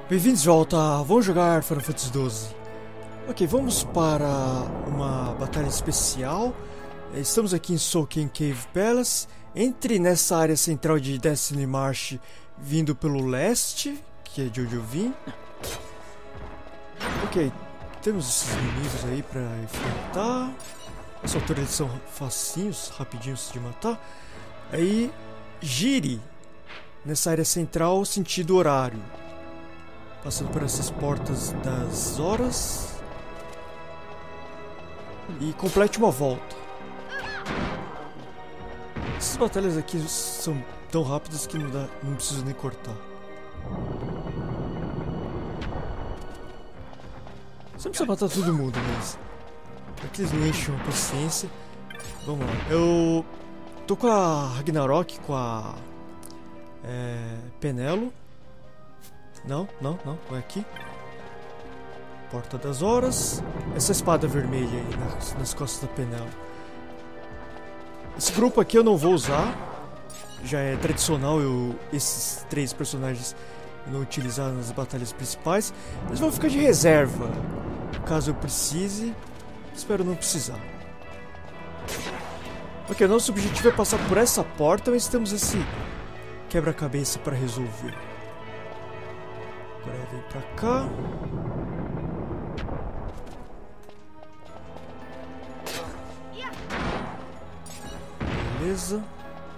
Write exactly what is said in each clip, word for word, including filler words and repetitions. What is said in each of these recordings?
Bem-vindos de volta, vamos jogar Final Fantasy doze. Ok, vamos para uma batalha especial. Estamos aqui em Soulken Cave Palace. Entre nessa área central de Destiny Marsh, vindo pelo leste, que é de onde eu vim. Ok, temos esses inimigos aí para enfrentar. Nessa altura eles são facinhos, rapidinhos de matar. Aí, gire nessa área central, sentido horário. Passando por essas portas das horas. E complete uma volta. Essas batalhas aqui são tão rápidas que não, dá, não preciso nem cortar. Você não precisa matar todo mundo, mas aqui eles não enchem a paciência. Vamos lá. Eu tô com a Ragnarok, com a é, Penelo. Não, não, não, vai aqui. Porta das Horas. Essa espada vermelha aí nas, nas costas da Penelo. Esse grupo aqui eu não vou usar. Já é tradicional eu esses três personagens não utilizar nas batalhas principais. Eles vão ficar de reserva caso eu precise. Espero não precisar. Ok, nosso objetivo é passar por essa porta, mas temos esse quebra-cabeça para resolver. Agora vem pra cá. Beleza.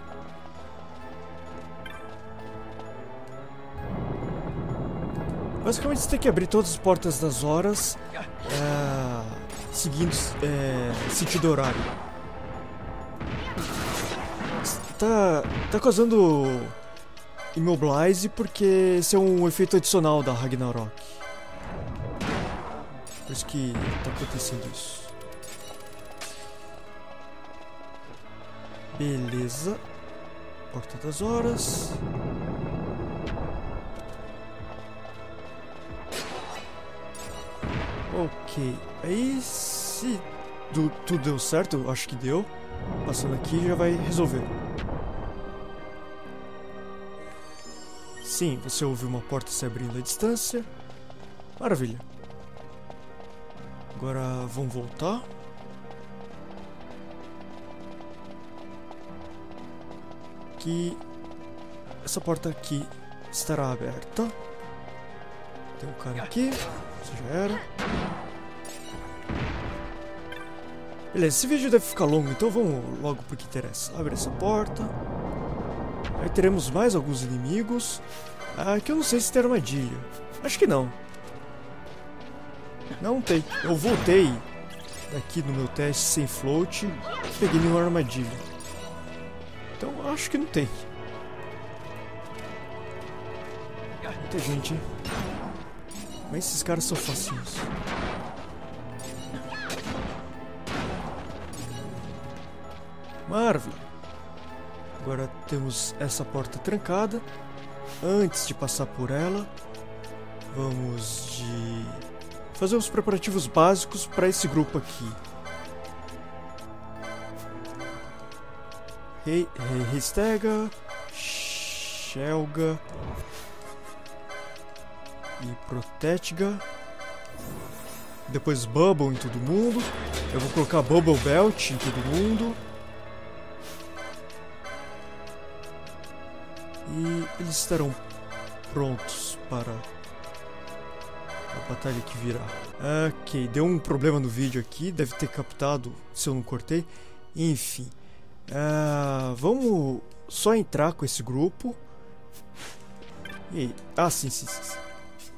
Basicamente você tem que abrir todas as portas das horas é, seguindo é, sentido horário. Tá, tá causando Immobilize porque esse é um efeito adicional da Ragnarok. Por isso que tá acontecendo isso. Beleza. Porta das Horas. Ok. Aí se do, tudo deu certo, eu acho que deu. Passando aqui já vai resolver. Sim, você ouve uma porta se abrindo à distância. Maravilha. Agora vamos voltar. Que essa porta aqui estará aberta. Tem um cara aqui. Isso já era. Beleza, esse vídeo deve ficar longo, então vamos logo pro que interessa. Abre essa porta. Aí teremos mais alguns inimigos. Ah, que eu não sei se tem armadilha. Acho que não. Não tem. Eu voltei daqui no meu teste sem float. Peguei nenhuma armadilha. Então acho que não tem. Muita gente, hein? Mas esses caras são facinhos. Maravilha. Agora temos essa porta trancada. Antes de passar por ela, vamos de fazer os preparativos básicos para esse grupo aqui. Rei Stega, Shelga e Protetga. Depois Bubble em todo mundo. Eu vou colocar Bubble Belt em todo mundo. E eles estarão prontos para a batalha que virá. Ok, deu um problema no vídeo aqui. Deve ter captado se eu não cortei. Enfim. Uh, vamos só entrar com esse grupo. E aí? Ah, sim, sim, sim. sim.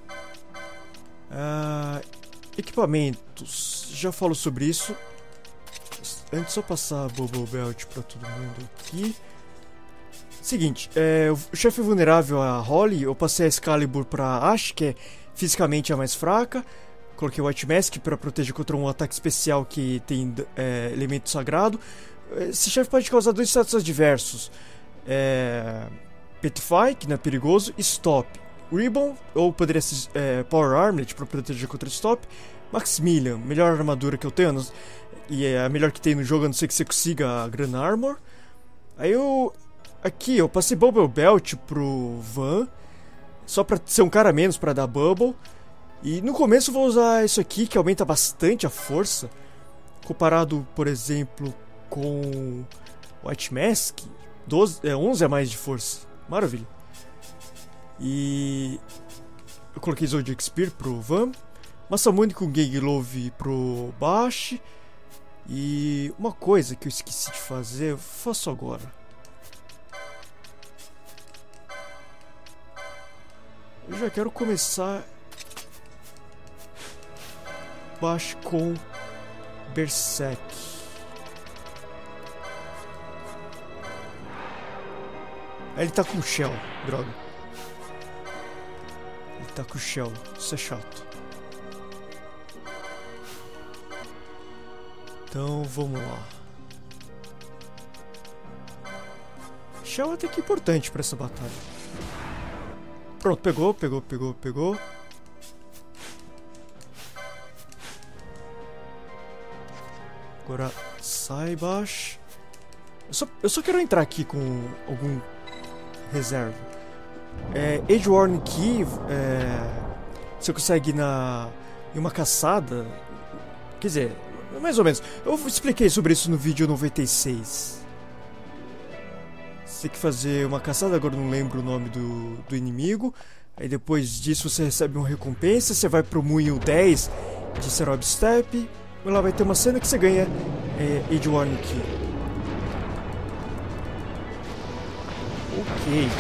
Uh, equipamentos. Já falo sobre isso. Antes só passar a Bubble Belt para todo mundo aqui. Seguinte, é, o chefe vulnerável a Holly, eu passei a Excalibur pra Ash, que é fisicamente a mais fraca. Coloquei o White Mask para proteger contra um ataque especial que tem é, elemento sagrado. Esse chefe pode causar dois status adversos. É, Petrify, que não é perigoso, e Stop. Ribbon, ou poderia ser é, Power Armlet para proteger contra Stop. Maximilian, melhor armadura que eu tenho, e é a melhor que tem no jogo, a não ser que você consiga a Grand Armor. Aí eu... Aqui eu passei Bubble Belt pro Van. Só pra ser um cara a menos pra dar bubble. E no começo eu vou usar isso aqui, que aumenta bastante a força. Comparado, por exemplo, com White Mask, doze, é, onze a mais de força. Maravilha. E eu coloquei Zodiac Spear pro Van. Masamune com Genglove pro Bash. E uma coisa que eu esqueci de fazer, eu faço agora. Eu já quero começar Bash com Berserk. Aí ele tá com Shell, droga. Ele tá com Shell, isso é chato. Então vamos lá. Shell é até que importante pra essa batalha. Pronto, pegou, pegou, pegou, pegou. Agora sai baixo. Eu só, eu só quero entrar aqui com algum reserva. É, Ageworn Key, é, você consegue ir na, em uma caçada. Quer dizer, mais ou menos. Eu expliquei sobre isso no vídeo noventa e seis. Você tem que fazer uma caçada, agora não lembro o nome do, do inimigo. Aí depois disso você recebe uma recompensa. Você vai pro Moinho dez de Serob Step. E lá vai ter uma cena que você ganha é, Ageworn Key. Ok.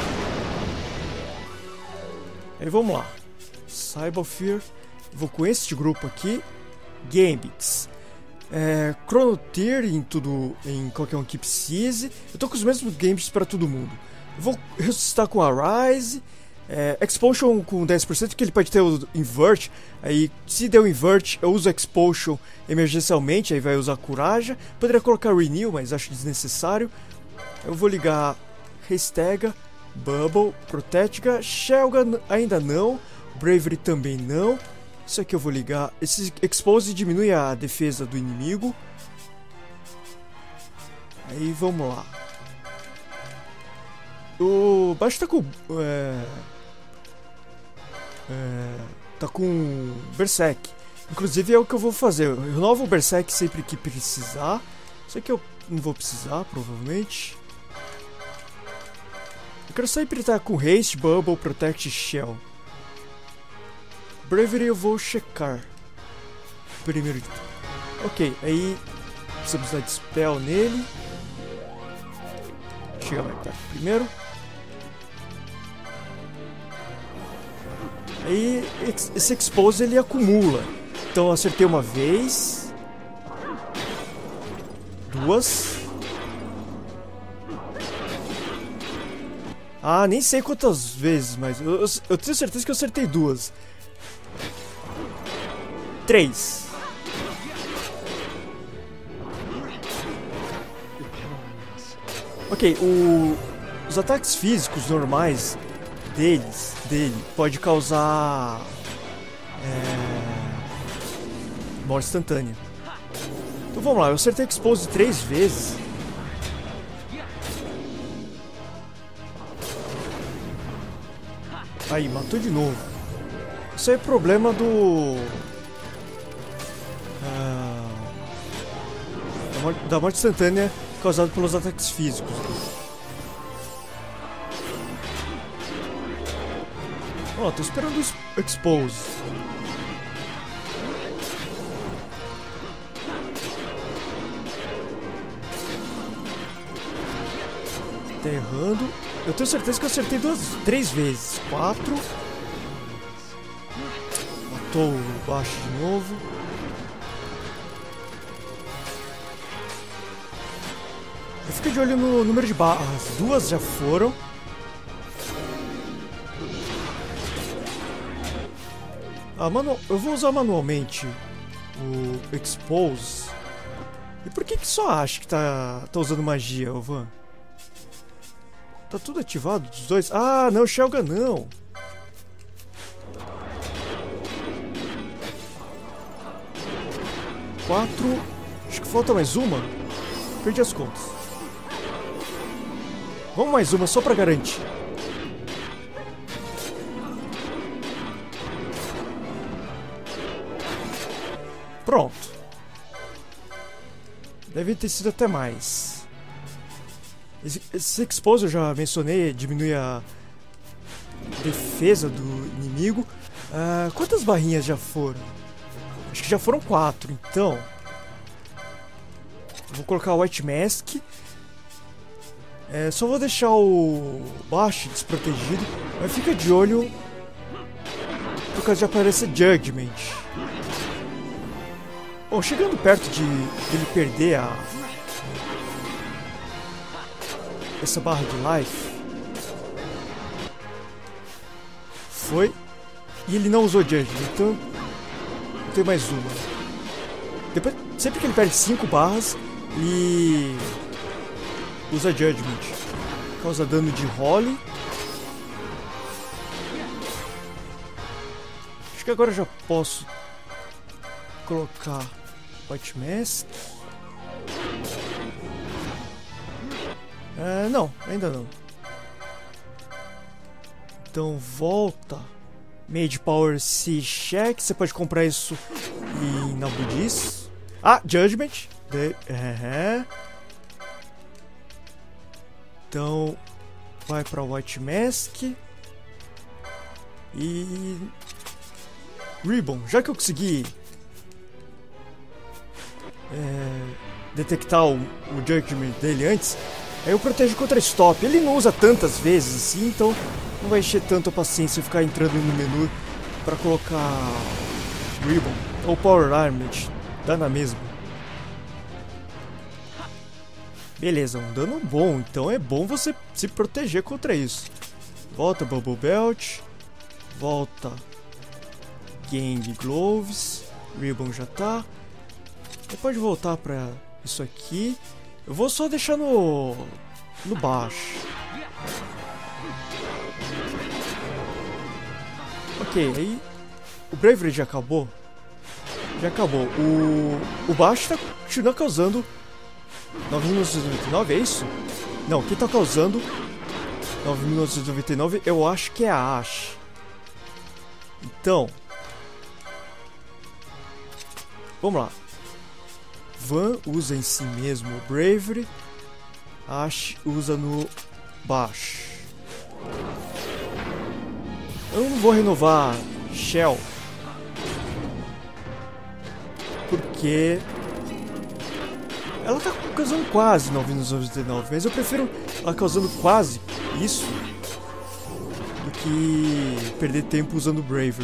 Aí vamos lá. Cyberfear. Vou com este grupo aqui. Gambits. É, Chrono Tier em tudo, em qualquer um que precise. Eu tô com os mesmos Gambits para todo mundo. Eu vou ressuscitar com a Rise. É, Expulsion com dez por cento, que ele pode ter o Invert. Aí, se der o Invert, eu uso Expulsion emergencialmente. Aí vai usar Coraja. Poderia colocar Renew, mas acho desnecessário. Eu vou ligar Restega, Bubble, Protecga, Shelga ainda não, Bravery também não. Isso aqui eu vou ligar. Esse Expose diminui a defesa do inimigo. Aí vamos lá. O baixo tá com... É, é, tá com Berserk. Inclusive é o que eu vou fazer. Eu renovo o Berserk sempre que precisar. Isso aqui eu não vou precisar, provavelmente. Eu quero sempre estar com Haste, Bubble, Protect e Shell. Bravery eu vou checar. Primeiro de tudo. Ok, aí precisamos dar Dispel nele. Chega mais tarde primeiro. Aí esse Expose ele acumula. Então eu acertei uma vez. Duas. Ah, nem sei quantas vezes, mas eu, eu, eu tenho certeza que eu acertei duas. Três. Ok, o, os ataques físicos normais deles, dele pode causar é, morte instantânea. Então vamos lá, eu acertei o Expose três vezes. Aí, matou de novo. Isso aí é problema do... Ah, da, morte, da morte instantânea causada pelos ataques físicos. Ó, oh, tô esperando o Expose. Tá errando. Eu tenho certeza que eu acertei duas, três vezes. Quatro. Matou o baixo de novo. Eu fico de olho no número de barras. Duas já foram. Ah, manu... eu vou usar manualmente o Expose. E por que que só acha que tá, tá usando magia, Van? Tá tudo ativado dos dois? Ah, não, Shelga não. Quatro. Acho que falta mais uma. Perdi as contas. Vamos mais uma só pra garantir. Pronto. Deve ter sido até mais. Esse, esse Expose eu já mencionei, diminui a defesa do inimigo. Uh, quantas barrinhas já foram? Acho que já foram quatro, então. Vou colocar o White Mask. É, só vou deixar o Bash desprotegido. Mas fica de olho por causa de aparecer Judgment. Bom, chegando perto de ele perder a essa barra de life. Foi. E ele não usou Judgment, então tem mais uma. Depois, sempre que ele perde cinco barras, ele usa Judgment. Causa dano de Holy. Acho que agora eu já posso colocar White Mask. É, não, ainda não. Então volta. Mage Power C Check. Você pode comprar isso em Nabudis. Ah, Judgment. De... É. Então vai para White Mask. E Ribbon. Já que eu consegui é, detectar o, o Judgment dele antes, aí eu protejo contra Stop. Ele não usa tantas vezes assim, então não vai encher tanto a paciência eu ficar entrando no menu para colocar Ribbon ou Power Armlet. Dá na mesma. Beleza, um dano bom, então é bom você se proteger contra isso. Volta Bubble Belt. Volta Gang Gloves. Ribbon já tá. Você pode voltar pra isso aqui. Eu vou só deixar no no baixo. Ok, aí o Bravery já acabou. Já acabou. O, o baixo tá continuando causando nove mil novecentos e noventa e nove, é isso? Não, quem tá causando nove mil novecentos e noventa e nove eu acho que é a Ashe. Então vamos lá. Van usa em si mesmo o Bravery. Ashe usa no baixo. Eu não vou renovar Shell porque ela tá causando quase nove mil novecentos e noventa e nove, mas eu prefiro ela causando quase isso do que perder tempo usando Bravery.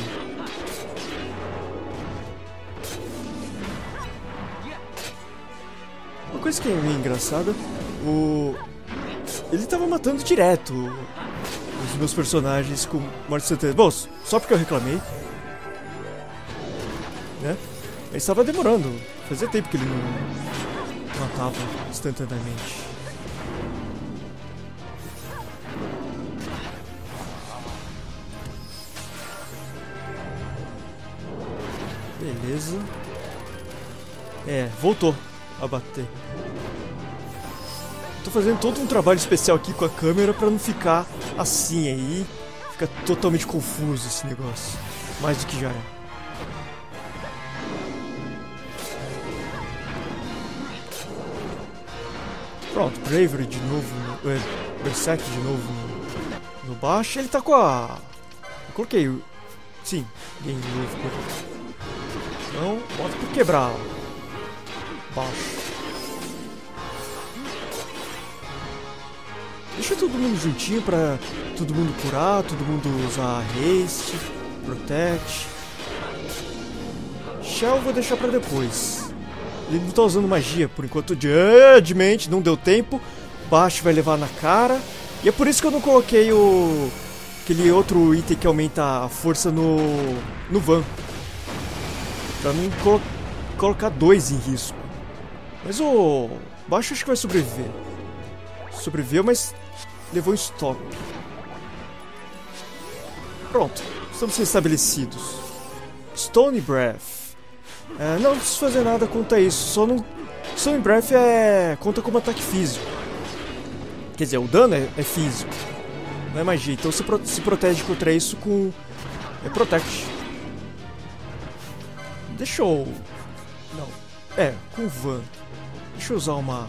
Uma coisa que é meio engraçada, o... ele tava matando direto os meus personagens com morte instantânea. Bom, só porque eu reclamei, né? Mas estava demorando, fazia tempo que ele não matava instantaneamente. Beleza. É, voltou a bater. Tô fazendo todo um trabalho especial aqui com a câmera pra não ficar assim aí. Fica totalmente confuso esse negócio. Mais do que já é. Pronto, Bravery de novo, no, é, Berserk de novo no, no baixo. Ele tá com a... Eu coloquei o... Sim, game de novo. Então, bota pra quebrar. Baixo. Deixa todo mundo juntinho pra todo mundo curar, todo mundo usar haste, protect. Shell eu vou deixar pra depois. Ele não tá usando magia por enquanto. Judgment, não deu tempo. Baixo vai levar na cara. E é por isso que eu não coloquei o... aquele outro item que aumenta a força no... no Van. Pra não colo... colocar dois em risco. Mas o... Baixo acho que vai sobreviver. Sobreviveu, mas levou um stop. Pronto, estamos restabelecidos. Stone Breath. É, não preciso fazer nada contra isso. Só não... Stone Breath é... conta como ataque físico. Quer dizer, o dano é, é físico, não é magia. Então você pro... se protege contra isso com... É Protect. Deixa eu Não. É, com o Van. Deixa eu usar uma...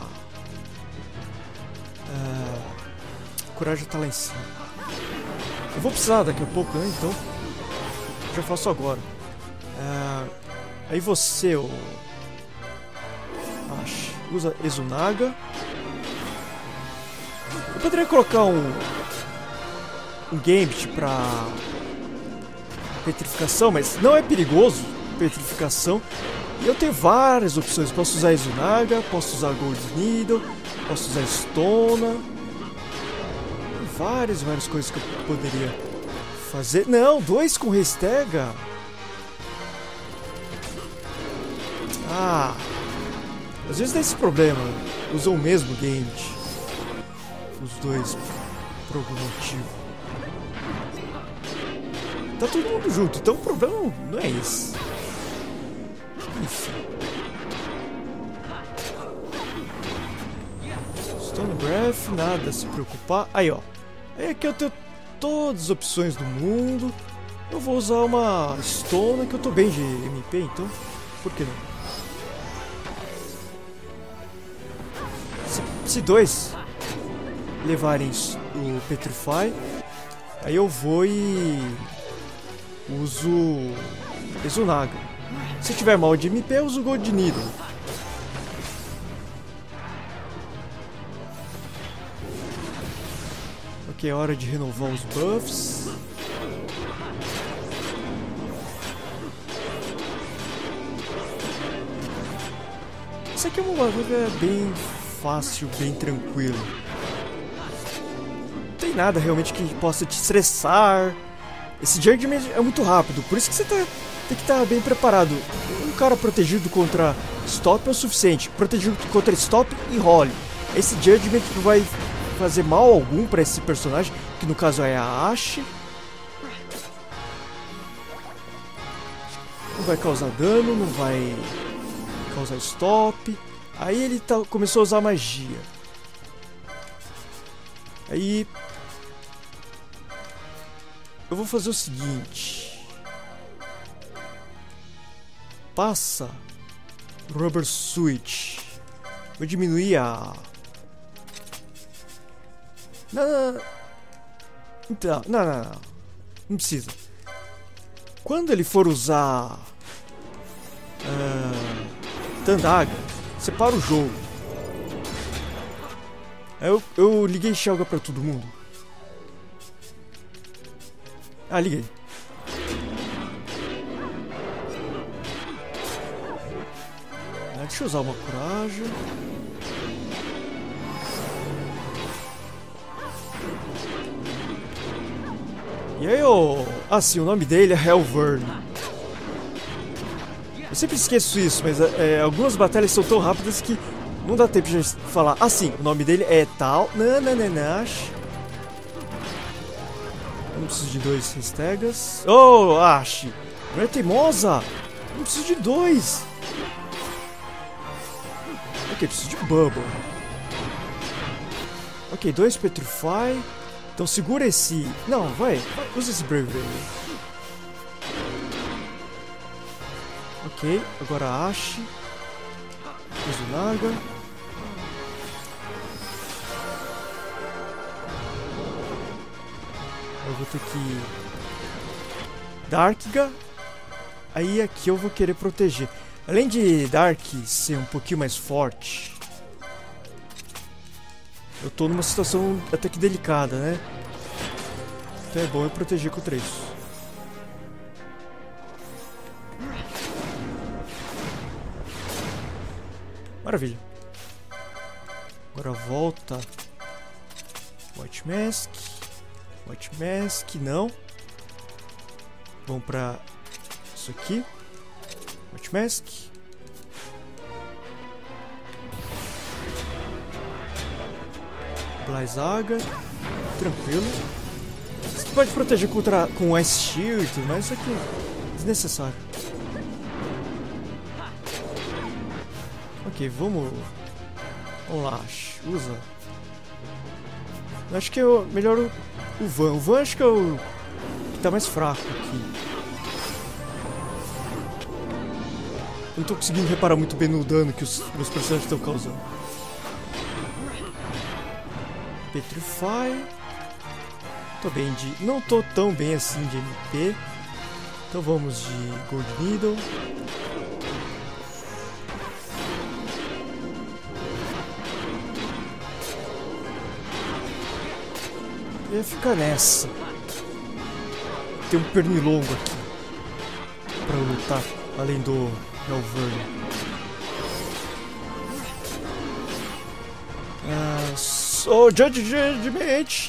Uh, a coragem tá lá em cima. Eu vou precisar daqui a pouco, né? Então... já faço agora. Uh, aí você, o... Ash, usa Ezunaga. Eu poderia colocar um... um Gambit pra... petrificação, mas não é perigoso petrificação. E eu tenho várias opções. Posso usar Ezunaga, posso usar Gold Needle, posso usar Stona. Várias, várias coisas que eu poderia fazer. Não, dois com Restega. Ah, às vezes tem esse problema. Usam o mesmo Gambit. Os dois, por algum motivo. Tá todo mundo junto, então o problema não é esse. Enfim. Stone Breath, nada a se preocupar. Aí, ó. Aí aqui eu tenho todas as opções do mundo. Eu vou usar uma Stone, que eu tô bem de M P, então por que não? Se, se dois levarem o Petrify, aí eu vou e uso Ezunaga. Se tiver mal de M P, eu uso Gold Needle. Ok, é hora de renovar os buffs. Isso aqui é uma batalha bem fácil, bem tranquilo. Não tem nada realmente que possa te estressar. Esse Judgment é muito rápido, por isso que você tá, tem que estar bem preparado. Um cara protegido contra Stop é o suficiente. Protegido contra Stop e Role. Esse Judgment não vai fazer mal algum para esse personagem, que no caso é a Ashe. Não vai causar dano, não vai causar Stop. Aí ele tá, começou a usar magia. Aí... eu vou fazer o seguinte. Passa Rubber Switch. Vou diminuir a... Não, não, não. Então, não, não, não. Não precisa. Quando ele for usar... Uh, Tandaga, separa o jogo. Aí eu, eu liguei Shelga pra todo mundo. Ah, liguei. Ah, deixa eu usar uma coragem. E aí, ô... ah, sim, o nome dele é Hellvern. Eu sempre esqueço isso, mas é, algumas batalhas são tão rápidas que não dá tempo de falar. Ah, sim, o nome dele é tal. Nanananash. Eu não preciso de dois Restegas. Oh, Ashe! Não é teimosa! Eu não preciso de dois! Ok, preciso de Bubble. Ok, dois Petrify. Então segura esse... não, vai, vai usa esse Bravery. Ok, agora Ashe. Ezunaga. Eu vou ter que... Darkga. Aí aqui eu vou querer proteger. Além de Dark ser um pouquinho mais forte, eu tô numa situação até que delicada, né? Então é bom eu proteger contra isso. Maravilha. Agora volta. White Mask. White Mask, não. Vamos pra isso aqui. White Mask. Blaizaga. Tranquilo. Você pode proteger contra, com Ice Shield, mas isso aqui é desnecessário. Ok, vamos... vamos lá, usa. Acho que é o melhor o, o Van. O Van acho que é o que tá mais fraco aqui. não tô conseguindo reparar muito bem no dano que os meus personagens estão causando. Petrify. Tô bem de... Não tô tão bem assim de M P. Então vamos de Gold Needle. E fica nessa. Tem um pernilongo aqui pra lutar, além do Malvern. Ah, sou Judgment.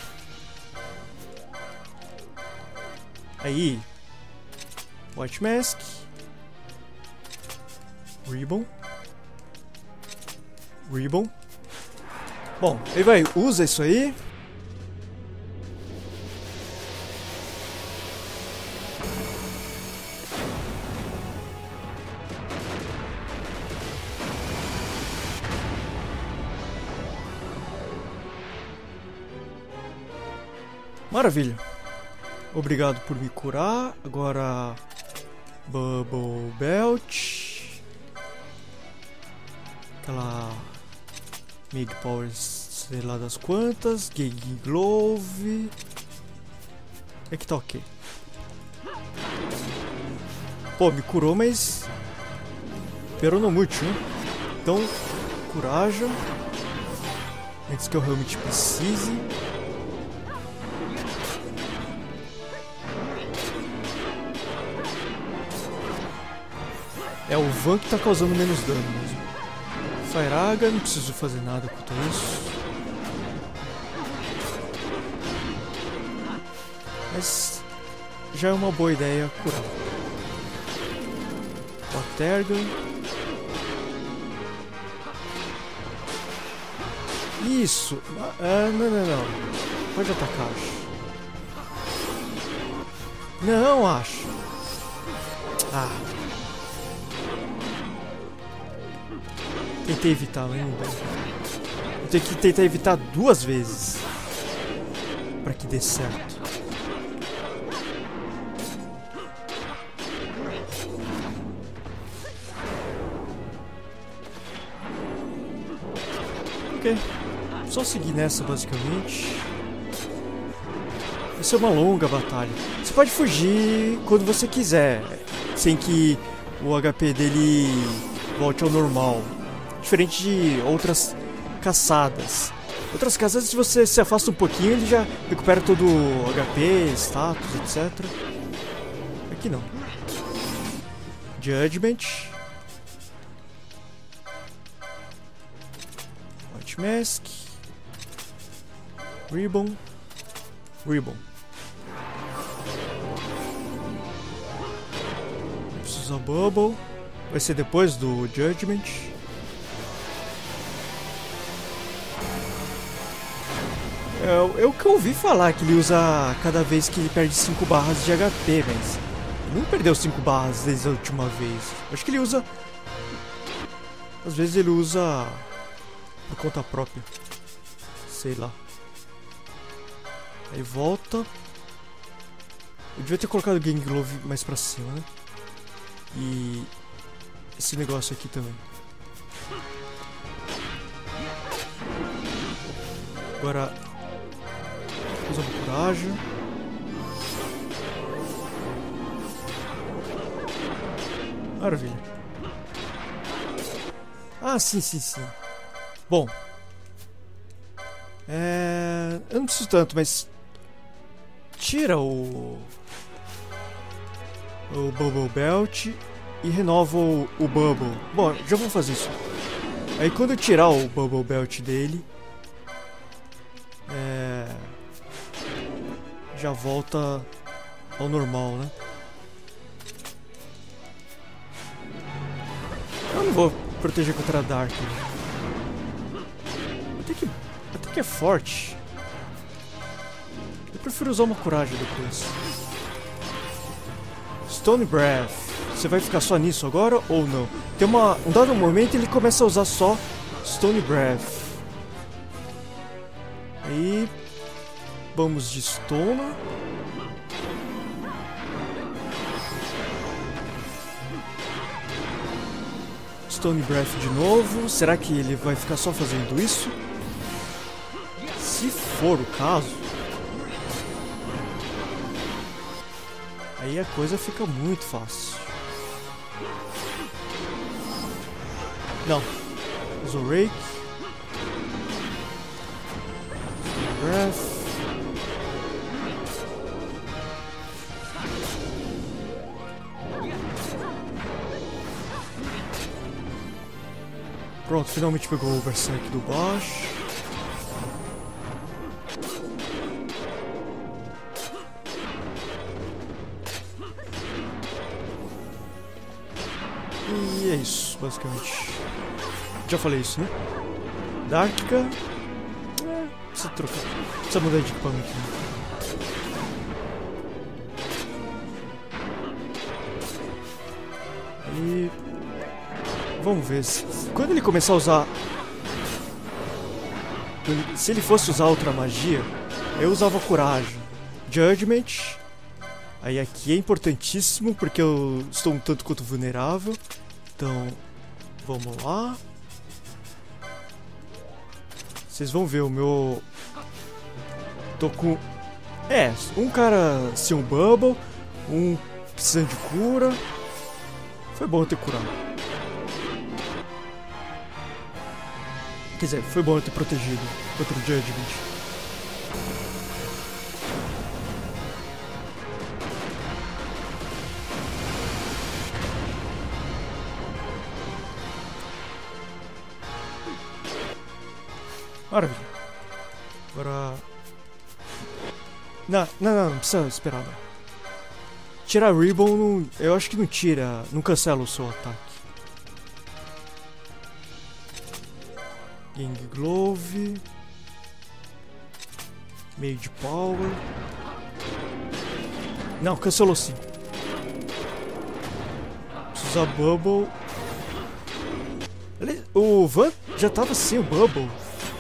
Aí, White Mask, Ribbon, Ribbon. Bom, ele vai, usa isso aí. Maravilha. Obrigado por me curar. Agora Bubble Belt. Aquela Mig Power, sei lá das quantas. Gig Glove. É que tá ok. Pô, me curou, mas pero não muito, né? Então, coragem. Antes que eu realmente precise. É o Van que tá causando menos dano mesmo. Firaga, não preciso fazer nada quanto a isso. Mas já é uma boa ideia curar. Watergun. Isso! Ah, não, não, não. Pode atacar, acho. Não, acho. Ah. Tentei evitar, mas não dá. Eu tenho que tentar evitar duas vezes pra que dê certo. Ok. Só seguir nessa basicamente. Vai ser uma longa batalha. Você pode fugir quando você quiser, sem que o H P dele volte ao normal. Diferente de outras caçadas. Outras caçadas, se você se afasta um pouquinho, ele já recupera todo o H P, status, etcétera. Aqui não. Judgment. White Mask. Ribbon. Ribbon. Preciso usar Bubble. Vai ser depois do Judgment. Eu, eu que ouvi falar que ele usa cada vez que ele perde cinco barras de H P, mas ele não perdeu cinco barras desde a última vez. Acho que ele usa... Às vezes ele usa por conta própria. Sei lá. Aí volta. Eu devia ter colocado o Gang Glove mais pra cima, né? E esse negócio aqui também. Agora usando coragem. Maravilha. Ah, sim, sim, sim. Bom. É... Eu não preciso tanto, mas... Tira o... O Bubble Belt e renova o, o Bubble. Bom, já vou fazer isso. Aí quando eu tirar o Bubble Belt dele... É... Já volta ao normal, né? Eu não vou proteger contra a Dark. Né? Até que, até que é forte. Eu prefiro usar uma coragem depois. Stone Breath. Você vai ficar só nisso agora ou não? Tem uma, um dado momento ele começa a usar só Stone Breath. Aí vamos de Stone. Stone Breath de novo. Será que ele vai ficar só fazendo isso? Se for o caso, aí a coisa fica muito fácil. Não. Zorake. Breath. Pronto, finalmente pegou o Berserk do baixo. E é isso, basicamente. Já falei isso, né? Darkica. É, precisa trocar. Precisa mudar de equipamento. Né? Aí. Vamos ver. Se, quando ele começar a usar. Se ele fosse usar outra magia, eu usava coragem. Judgment. Aí aqui é importantíssimo porque eu estou um tanto quanto vulnerável. Então, vamos lá. Vocês vão ver o meu... Tô com... É, um cara sem um bubble, um precisando de cura. Foi bom eu ter curado. Quer dizer, foi bom eu ter protegido contra o Judgment. Maravilha. Agora... Não, não, não, não precisa esperar não. Tirar Ribbon, não, eu acho que não tira, não cancela o seu ataque. Gang Glove. Mage Power. Não, cancelou sim. Preciso usar Bubble. O Van já tava sem o Bubble.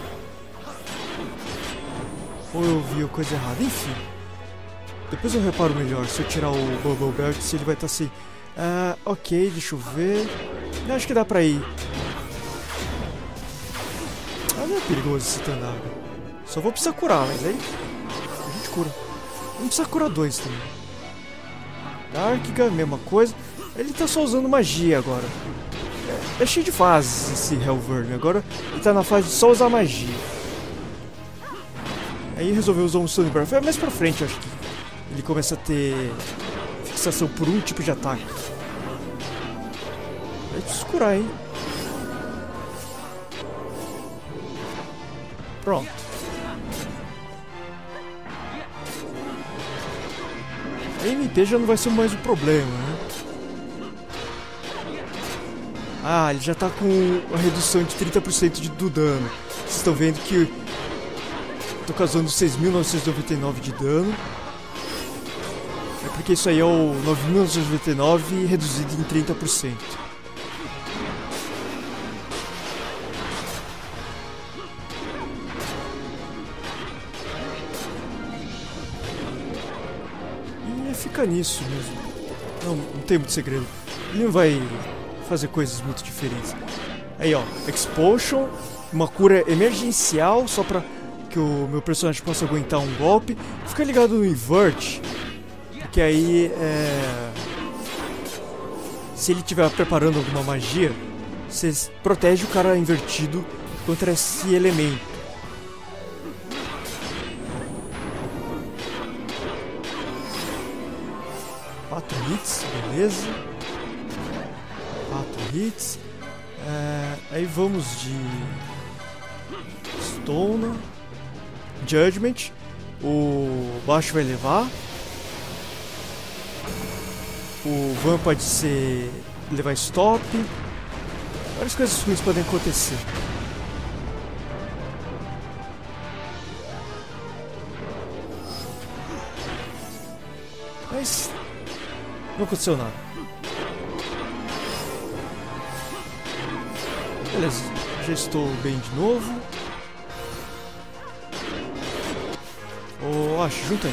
Ou eu vi coisa errada, enfim. Depois eu reparo melhor se eu tirar o Bubble Belt, se ele vai estar assim. Ah, ok, deixa eu ver. Eu acho que dá pra ir. Ah, não é perigoso esse Tanaga. Só vou precisar curar, mas aí a gente cura. Não precisa curar dois também. Darkiga, mesma coisa. Ele tá só usando magia agora. É, é cheio de fases esse Hellvern. Agora ele tá na fase de só usar magia. Aí resolveu usar um Stone Breath. É mais pra frente, eu acho que ele começa a ter fixação por um tipo de ataque. Aí preciso curar, hein? Pronto. A M P já não vai ser mais um problema, né? Ah, ele já tá com a redução de trinta por cento de, do dano. Vocês estão vendo que tô causando seis mil novecentos e noventa e nove de dano. É porque isso aí é o nove mil novecentos e noventa e nove reduzido em trinta por cento. E fica nisso mesmo. Não, não tem muito segredo. Ele não vai fazer coisas muito diferentes. Aí ó, Expulsion, uma cura emergencial só pra que o meu personagem possa aguentar um golpe. Fica ligado no Invert, porque aí é... se ele estiver preparando alguma magia, você protege o cara invertido contra esse elemento. Quatro hits, beleza. Quatro hits. É... Aí vamos de Stone. Judgment, o baixo vai levar, o Van pode ser levar stop, várias coisas ruins podem acontecer. Mas não aconteceu nada. Beleza, já estou bem de novo. Oh, acho, junta aí.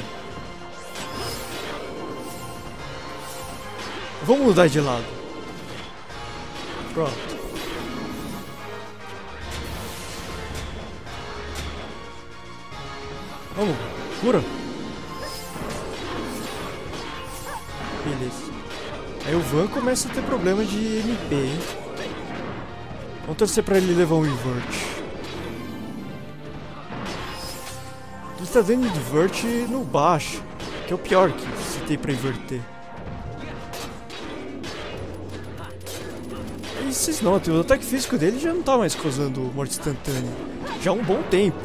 Vamos mudar de lado. Pronto. Vamos, cura. Beleza. Aí o Van começa a ter problema de M P, hein? Vamos torcer pra ele levar um invert. Ele tá dando invert no baixo, que é o pior que se tem pra inverter. E vocês notam, o ataque físico dele já não tá mais causando morte instantânea. Já há um bom tempo.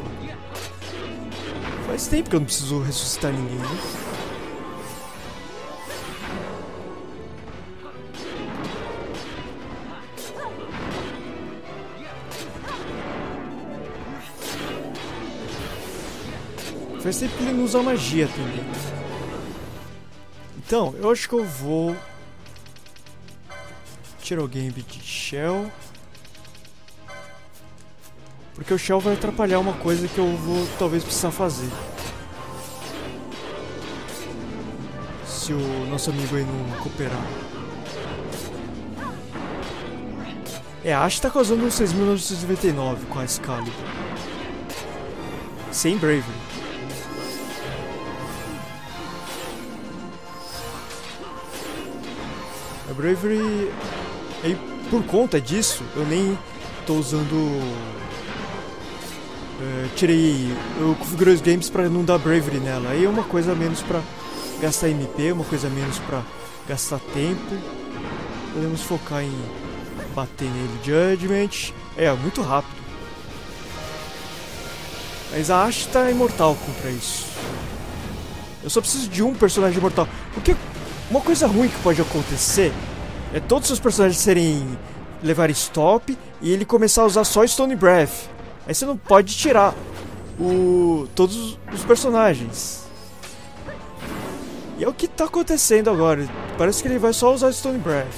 Faz tempo que eu não preciso ressuscitar ninguém, né? Faz tempo que ele não usa magia também. Então, eu acho que eu vou tirar o Gambit de Shell. Porque o Shell vai atrapalhar uma coisa que eu vou talvez precisar fazer. Se o nosso amigo aí não cooperar. É, a Ashe tá causando um seis mil novecentos e noventa e nove com a Excalibur. Sem Bravery. A Bravery... Aí, por conta disso, eu nem tô usando... Uh, tirei... Eu configurei os games pra não dar Bravery nela. Aí é uma coisa a menos pra gastar M P, uma coisa a menos pra gastar tempo. Podemos focar em bater nele. Judgment... É, muito rápido. Mas a Ashe tá imortal contra isso. Eu só preciso de um personagem imortal. Porque... Uma coisa ruim que pode acontecer é todos os seus personagens serem levarem stop e ele começar a usar só Stone Breath. Aí você não pode tirar o, todos os personagens. E é o que tá acontecendo agora. Parece que ele vai só usar Stone Breath.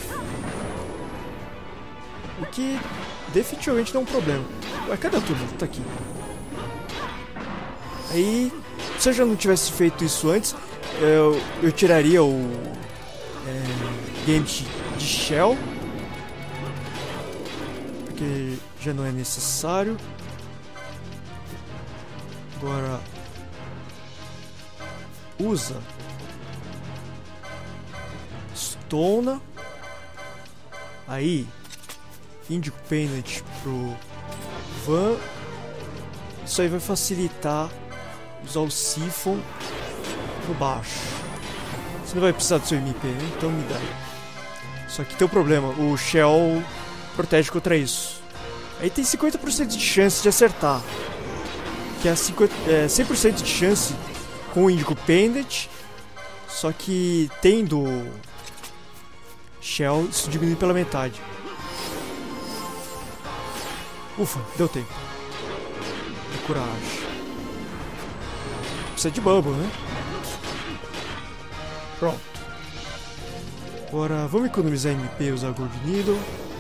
O que definitivamente não é um problema. Ué, cadê a turma? Tá aqui. Aí, se eu já não tivesse feito isso antes, eu, eu tiraria o é, Gambit de Shell, porque já não é necessário. Agora usa Stona. Aí Indigo Pendant pro Van. Isso aí vai facilitar usar o Siphon no baixo. Você não vai precisar do seu M P, né? Então me dá. Só que tem um problema, o Shell protege contra isso. Aí tem cinquenta por cento de chance de acertar. Que é, cinquenta, é cem por cento de chance com o Indigo Pendant. Só que tendo Shell, isso diminui pela metade. Ufa, deu tempo. Vou curar a Ashe. Precisa de Bubble, né? Pronto. Agora vamos economizar M P e usar Gold Needle.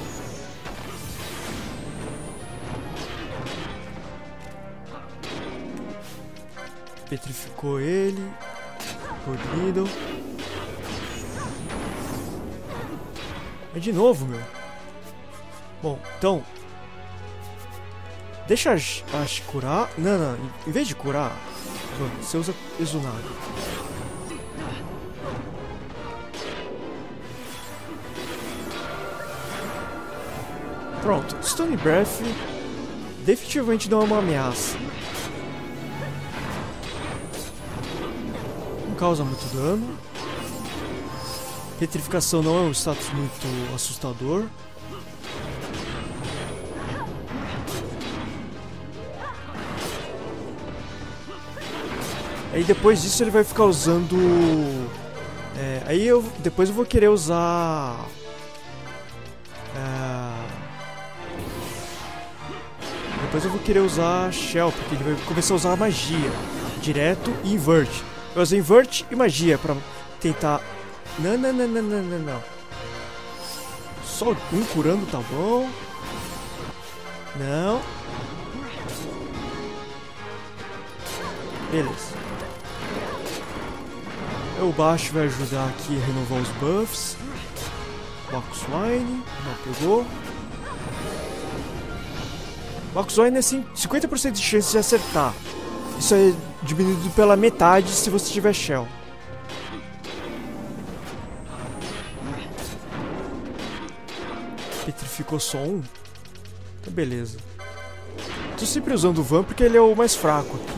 Petrificou ele. Gold Needle. É de novo, meu. Bom, então. Deixa a Ashe curar. Não, não. Em vez de curar, você usa Exunado. Pronto. Stone Breath definitivamente não é uma ameaça. Não causa muito dano. Petrificação não é um status muito assustador. Aí depois disso ele vai ficar usando... É, aí eu depois eu vou querer usar... É, depois eu vou querer usar Shell, porque ele vai começar a usar magia. Direto e invert. Eu uso invert e magia pra tentar... Não, não, não, não, não, não, não. Só um curando tá bom. Não. Beleza. O baixo vai ajudar aqui a renovar os buffs. Bacchus Wine, não pegou. Bacchus Wine é cinquenta por cento de chance de acertar. Isso é diminuído pela metade se você tiver Shell. Petrificou só um? Então beleza. Tô sempre usando o Van porque ele é o mais fraco aqui.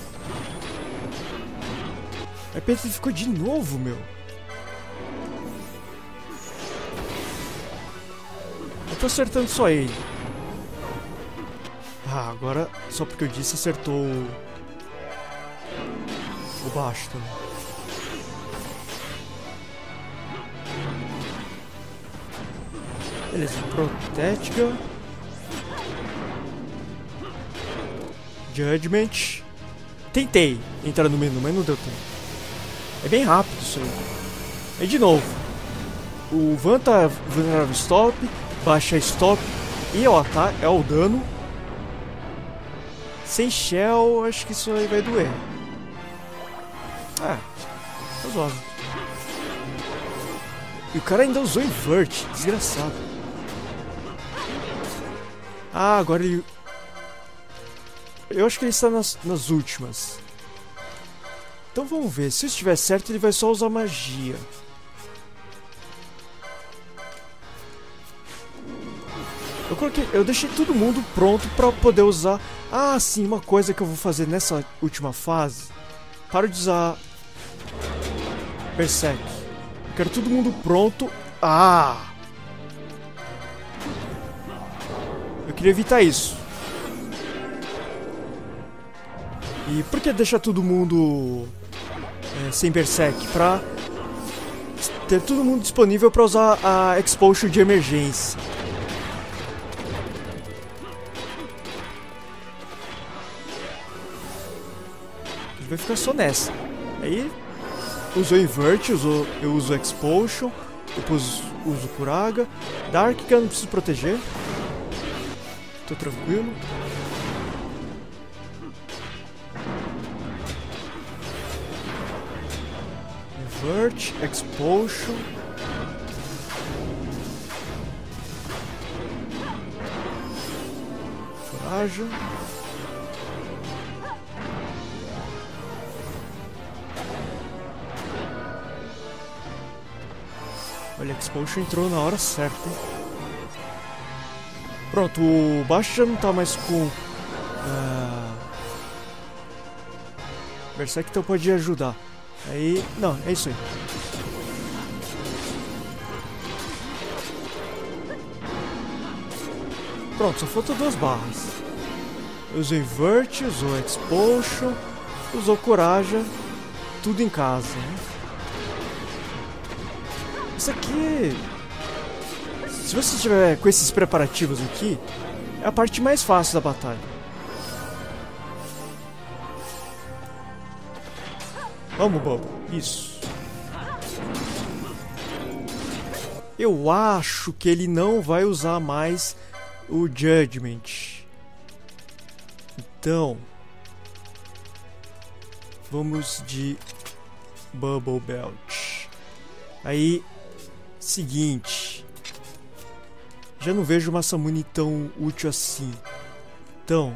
Aí petrificou de novo, meu. Eu tô acertando só ele. Ah, agora, só porque eu disse, acertou o, o baixo também. Beleza, Protética. Judgment. Tentei entrar no menu, mas não deu tempo. É bem rápido isso aí. Aí de novo. O Van tá vulnerável stop. Baixa stop. E o ataque é o dano. Sem Shell, acho que isso aí vai doer. Ah, razoável. E o cara ainda usou Invert, desgraçado. Ah, agora ele... Eu acho que ele está nas, nas últimas. Então vamos ver, se estiver certo ele vai só usar magia. Eu coloquei, eu deixei todo mundo pronto pra poder usar. Ah, sim, uma coisa que eu vou fazer nessa última fase. Paro de usar Berserk. Eu quero todo mundo pronto. Ah! Eu queria evitar isso. E por que deixar todo mundo é, sem Berserk? Pra ter todo mundo disponível pra usar a Expulsion de emergência. Vai ficar só nessa. Aí usou Invert, usou, eu uso Expulsion, depois uso Curaga. Dark que eu não preciso proteger. Tô tranquilo. Invert, Expulsion. Coragem. Olha, a Expulsion entrou na hora certa, hein? Pronto, o baixo já não tá mais com... Uh... Berserk, então pode ajudar. Aí... Não, é isso aí. Pronto, só faltam duas barras. Usou Invert, usou Expulsion, usou Coragem. Tudo em casa, né? Isso aqui... Se você estiver com esses preparativos aqui, é a parte mais fácil da batalha. Vamos, Bobo. Isso. Eu acho que ele não vai usar mais o Judgment. Então... Vamos de Bubble Belt. Aí... Seguinte, já não vejo uma Samune tão útil assim. Então,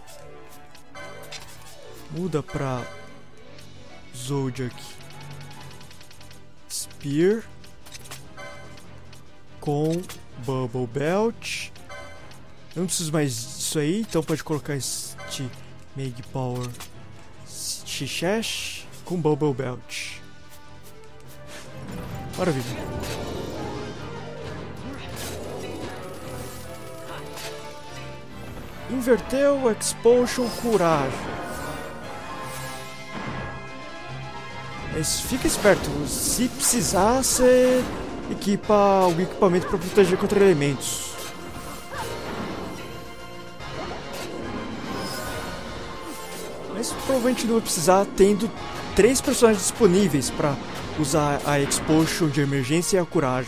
muda pra Zodiac Spear com Bubble Belt. Eu não preciso mais disso aí, então pode colocar este Meg Power Shishash com Bubble Belt. Maravilha. Inverteu, Expulsion, Coragem. Mas fica esperto, se precisar, você equipa algum equipamento para proteger contra elementos. Mas provavelmente não vai precisar, tendo três personagens disponíveis para usar a Expulsion de emergência e a Coragem.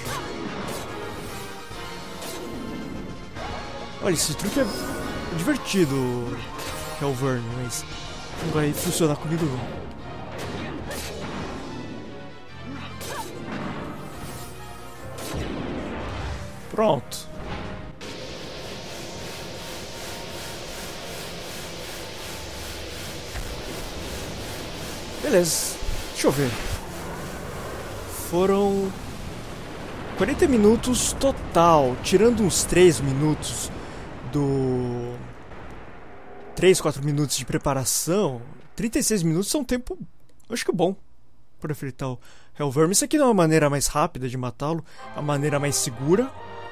Olha, esse truque é divertido, Hellvern, mas não vai funcionar comigo não. Pronto. Beleza, deixa eu ver. Foram quarenta minutos total, tirando uns três minutos do... três, quatro minutos de preparação. trinta e seis minutos são um tempo, acho que bom, para enfrentar o Hellworm. Isso aqui não é uma maneira mais rápida de matá-lo, a maneira mais segura.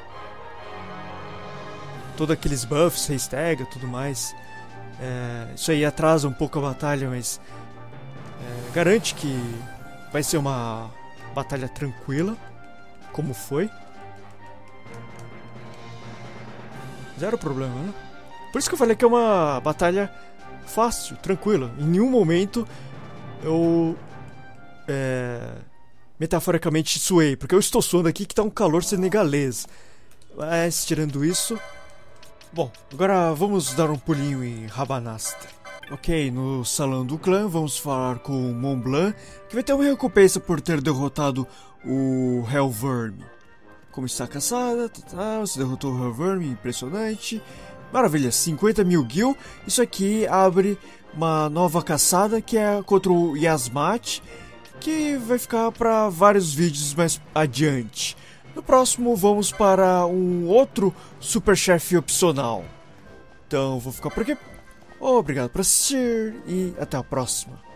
Todos aqueles buffs, restega, tudo mais. É, isso aí atrasa um pouco a batalha, mas é, garante que vai ser uma batalha tranquila, como foi. Zero problema, né? Por isso que eu falei que é uma batalha fácil, tranquila. Em nenhum momento eu, é, metaforicamente, suei, porque eu estou suando aqui que tá um calor senegalês. Mas, tirando isso... Bom, agora vamos dar um pulinho em Rabanastre. Ok, no salão do clã vamos falar com Mont Blanc, que vai ter uma recompensa por ter derrotado o Hellworm. Como está caçada, tá, tá, você derrotou o Hellworm, impressionante. Maravilha, cinquenta mil gil. Isso aqui abre uma nova caçada que é contra o Yasmat, que vai ficar para vários vídeos mais adiante. No próximo vamos para um outro super chefe opcional. Então vou ficar por aqui. Obrigado por assistir e até a próxima.